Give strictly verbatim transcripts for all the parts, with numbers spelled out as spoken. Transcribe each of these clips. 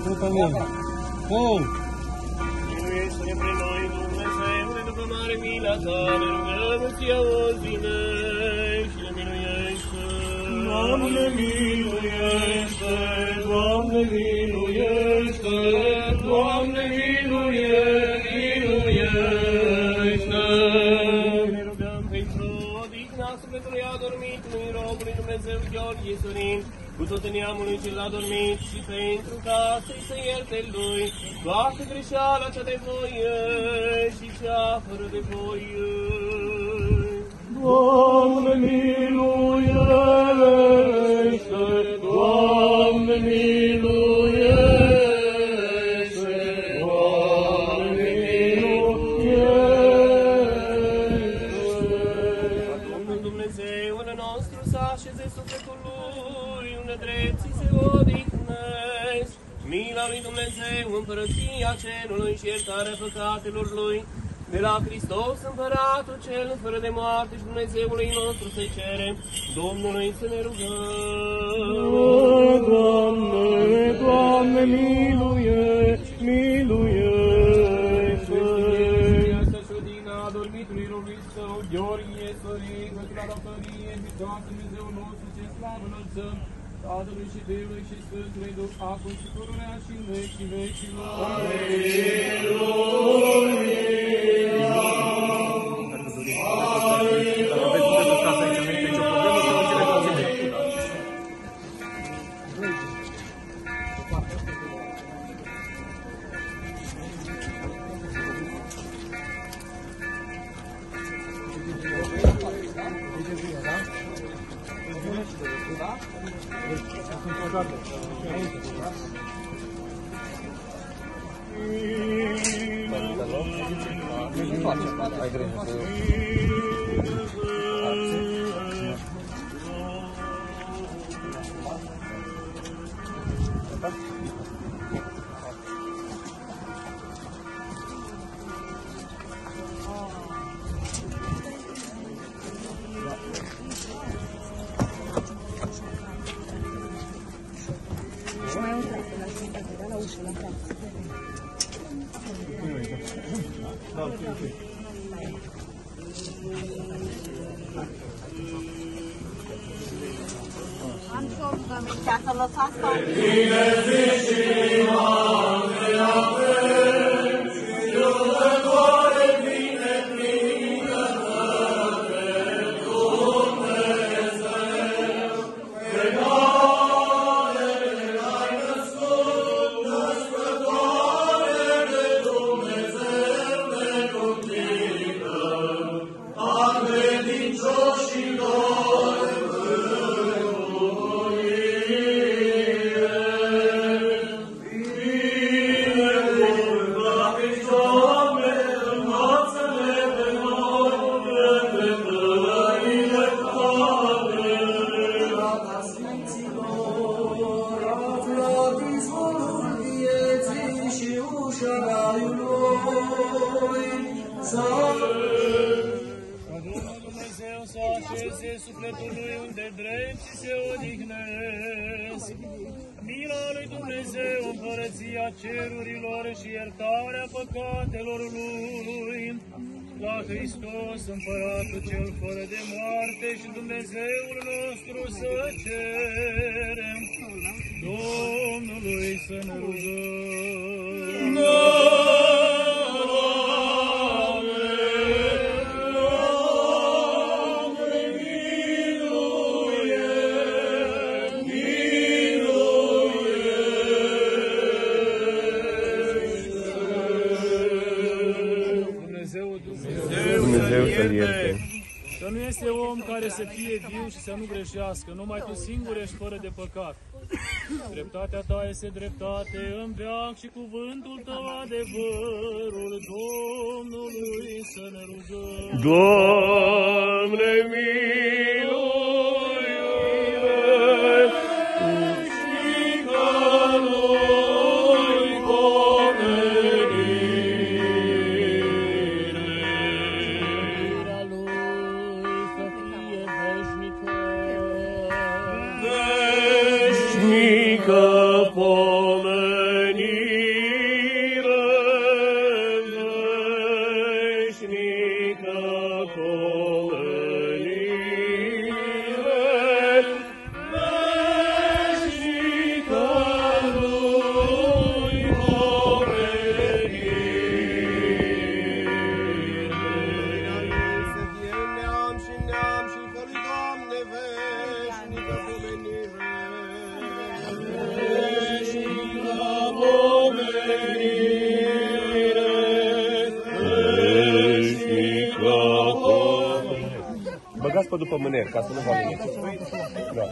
Miluiește-ne pre noi, Dumnezeule, după mare mila ta, ne rugăm să-ți auzi-ne și ne miluiește. Doamne, miluiește, Doamne, miluiește, Doamne, miluiește, miluiește. Ne rugăm pentru odihna sufletului adormitului robului Dumnezeu Gheorghe Sorin, cu tot neamului cel adormit și pentru ca să-i se ierte lui toată greșeala cea de voie și cea fără de voie. Doamne, miluiește! Doamne, miluiește! Doamne, miluiește! Domnul Dumnezeul nostru să așeze sufletul lui unde drepții se odihnesc. Mila lui Dumnezeu, împărăția cerului și iertarea păcatelor lui, de la Hristos Împăratul cel fără de moarte și Dumnezeului nostru să-i cerem, Domnului să ne rugăm. Doamne, Doamne, miluiește, miluiește! Asta și odihna adormitului robului său, Gheorghe Sorin, pentru la datorie și toată Dumnezeul nostru, ce slavă înălțăm, Tatălui și Fiului și Sfântului Duh, acum și pururea și în vecii vecilor. Aleluia! Ai grijă cu eu. Am și o rugămintea să lăsați ca sufletul lui unde drepții se odihnesc. Mila lui Dumnezeu, împărăția cerurilor și iertarea păcatelor lui. La Hristos, Împăratul cel fără de moarte și Dumnezeul nostru să cerem. Domnului să ne rugăm. Că nu este om care să fie viu și să nu greșească, numai tu singur ești fără de păcat. Dreptatea ta este dreptate în veac și cuvântul tău adevărul. Domnului să ne rugăm. Doamne, veșnică pomenire. pe după mâner, ca să nu vă veniți. Da.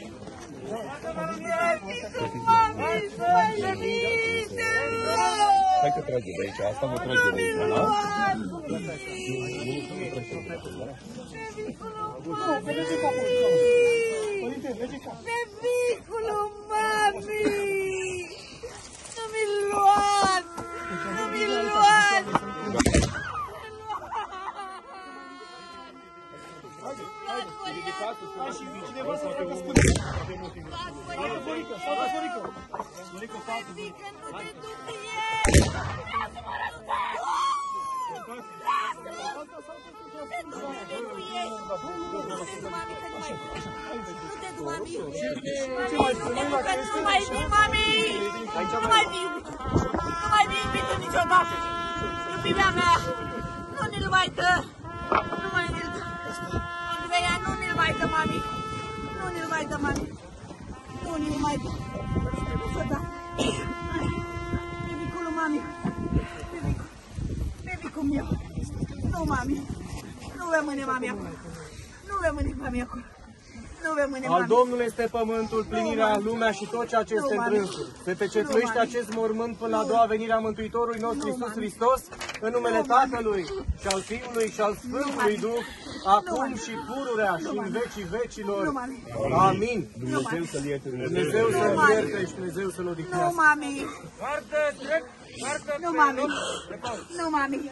Hai că trage de aici, asta vă trage de aici, da? Bebicul, mami! Nu mi-l luați! Nu mi-l luați! Hai și cineva să facă spune. Saltă, Florică, saltă, Florică. Florică, saltă. Bebică, nu te duc cu el! Nu mai vii, mami! Nu mai vii! Nu mai vii iubitul niciodată! Iubirea mea! Nu ne-l mai dă! Nu mai ne-l dă! Andreea, nu ne-l mai dă, mami! Nu ne-l mai dă, mami! Nu ne-l mai dă! Niciodată! Bebicul, mami! Bebicul! Bebicul meu! Nu, mami! Nu rămâne, mami, acolo! Nu rămâne, mami, acolo! Nu rămâne, mami! Al Domnului este pământul, plinirea, lumea și tot ceea ce este în trânsul. Se pecetluiește acest mormânt până la a doua venire a Mântuitorului nostru Iisus Hristos, în numele Tatălui și al Fiului și al Sfântului Duh, acum și pururea și în vecii vecilor. Amin. Dumnezeu să-l ierte, Dumnezeu să-l ierte și Dumnezeu să-l Nu, odihnească. mami! Nu, mami! Nu, mami!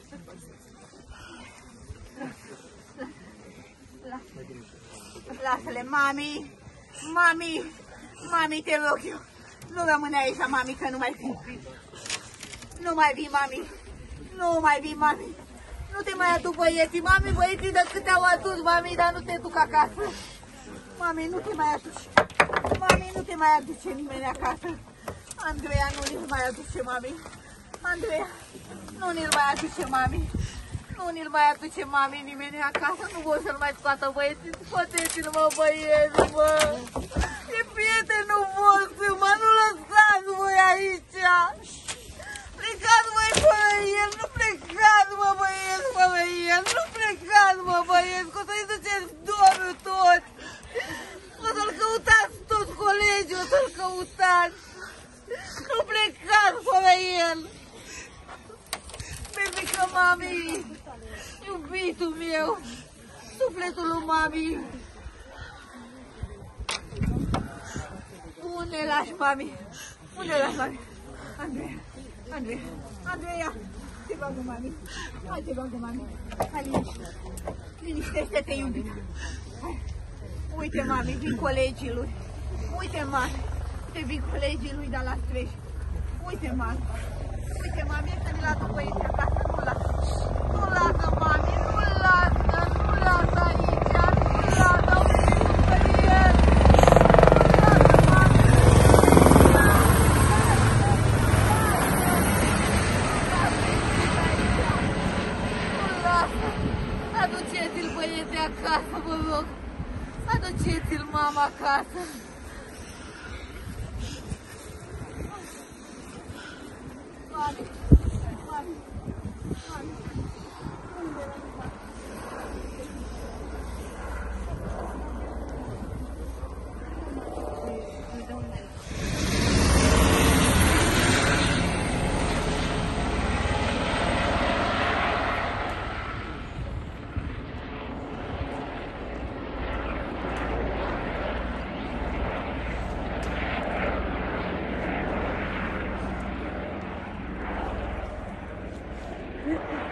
Lasă-le, mami! Mami! Mami, te rog eu! Nu rămâne aici, mami, că nu mai vii! Nu mai vii, mami! Nu mai vii, mami! Nu te mai aduc băieții, mami, băieții de câte au adus, mami, dar nu te duc acasă! Mami, nu te mai aduci! Mami, nu te mai aduce nimeni acasă! Andreea, nu ne-l mai aduce, mami! Andreea, nu ne-l mai aduce, mami! Nu ne-l mai aduce, mami, nimeni acasă, nu vor să-l mai scoată băieții, scoateți-l, mă, băieți, mă! E prietenul vostru, mă, nu lăsați voi aici! Plecați, voi, fără el, nu plecați, mă, băieți, fără el, nu plecați, mă, băieți, că o să-i duceți dorul toți! O să-l căutați toți colegii, o să-l căutați! Nu plecați fără el! Bebică, mami! Iubitul meu! Sufletul lui mami! Unde lași, mami? Unde lași, mami? Andreea! Andreea! Andreea! Te rog, mami! Hai, te rog, mami! Hai, liniște! Liniștește-te, iubita! Hai! Uite, mami, vin colegii lui! Uite, mami! Te vin colegii lui de la streși! Uite, mami! Uite, mami, să ne lasă băieții acasă! Nu lasă! Nu lasă, mami! Nu lasă! Nu lasă aici! Nu lasă! Uite-l pe el! Aduceți-l, băieți, acasă, vă rog! Aduceți-l, mama, acasă! Mami! Mami! Mami! Unde l-am luat? Thank you.